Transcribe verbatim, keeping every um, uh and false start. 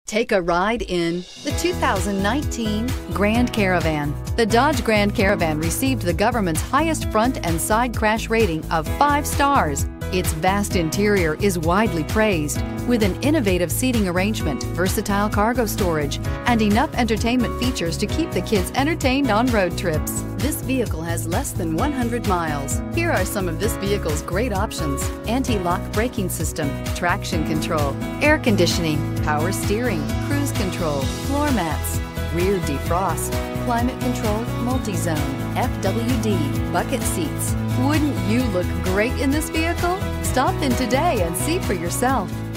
Take a ride in the two thousand nineteen Grand Caravan. The Dodge Grand Caravan received the government's highest front and side crash rating of five stars. Its vast interior is widely praised, with an innovative seating arrangement, versatile cargo storage, and enough entertainment features to keep the kids entertained on road trips. This vehicle has less than one hundred miles. Here are some of this vehicle's great options: anti-lock braking system, traction control, air conditioning, power steering, cruise control, floor mats, rear defrost, climate control, multi-zone, F W D, bucket seats. Wouldn't you look great in this vehicle? Stop in today and see for yourself.